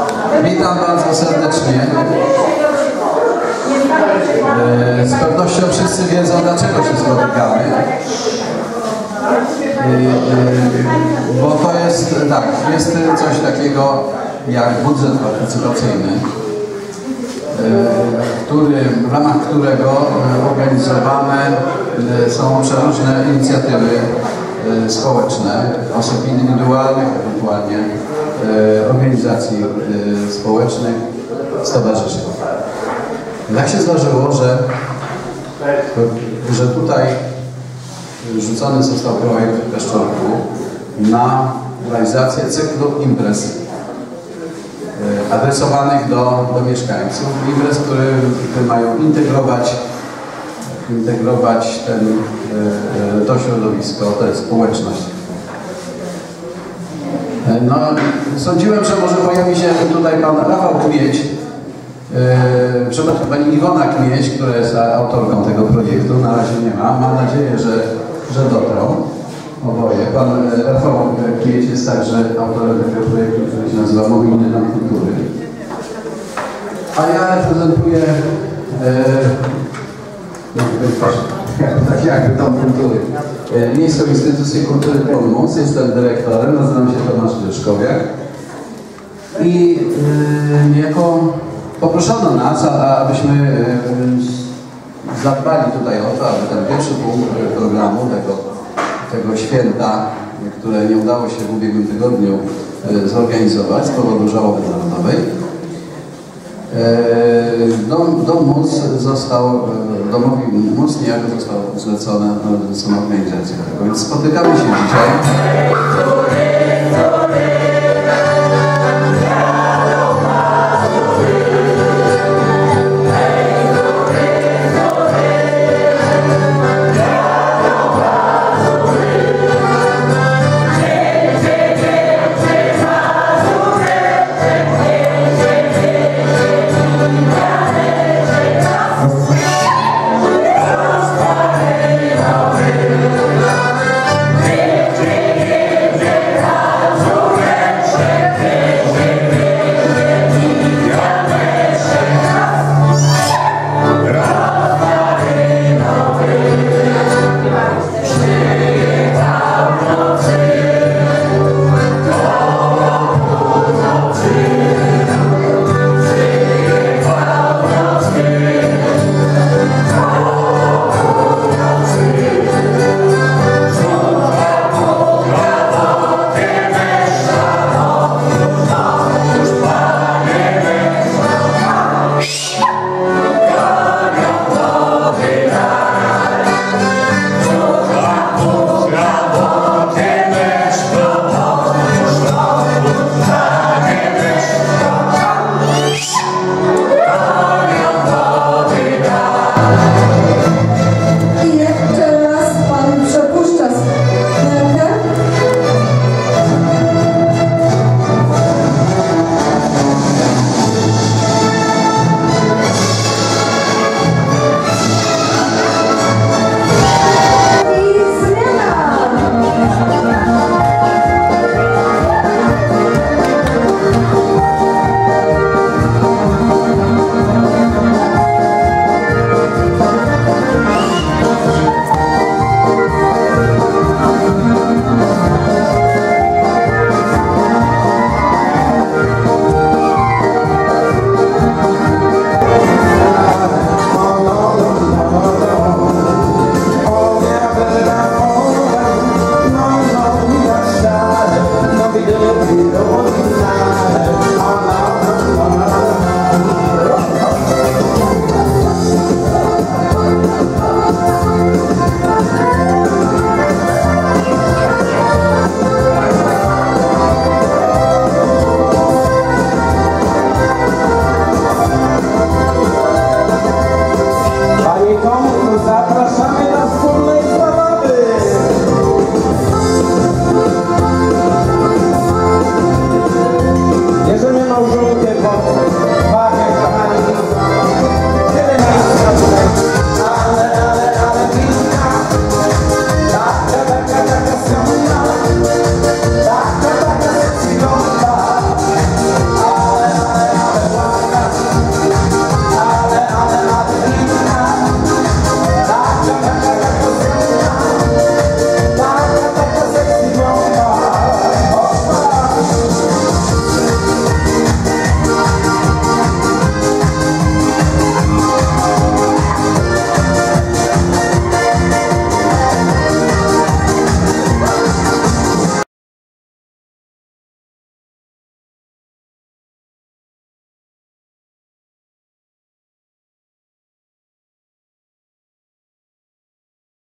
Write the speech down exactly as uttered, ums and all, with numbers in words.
Witam bardzo serdecznie. Z pewnością wszyscy wiedzą, dlaczego się spotykamy. Bo to jest, tak, jest coś takiego jak budżet partycypacyjny, który, w ramach którego organizowane są przeróżne inicjatywy społeczne, osób indywidualnych, ewentualnie organizacji społecznych, stowarzyszeń. Tak się zdarzyło, że, że tutaj rzucony został projekt w Peszczorku na realizację cyklu imprez adresowanych do, do mieszkańców. Imprez, które, które mają integrować, integrować ten, to środowisko, tę społeczność. No, sądziłem, że może pojawi się tutaj pan Rafał Kmieć, Yy, przepraszam, pani Iwona Kmieć, która jest autorką tego projektu, na razie nie ma. Mam nadzieję, że, że dotrą oboje. Pan Rafał Kmieć jest także autorem tego projektu, który się nazywa Mobilny Dom Kultury. A ja reprezentuję yy, no, tak jakby Dom Kultury. Yy, Miejską Instytucję Kultury Polmus. Jestem dyrektorem, nazywam się Tomasz Ryszkowiak. I yy, jako poproszono nas, abyśmy zadbali tutaj o to, aby ten pierwszy punkt programu tego, tego święta, które nie udało się w ubiegłym tygodniu zorganizować z powodu żałoby narodowej, Dom, dom Móc został, domowi Móc niejako został zlecone, zlecona organizacja tego. Więc spotykamy się dzisiaj.